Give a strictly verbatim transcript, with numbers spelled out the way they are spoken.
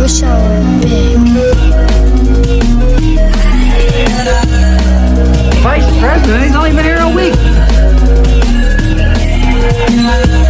wish I were big. Vice President, he's only been here a week.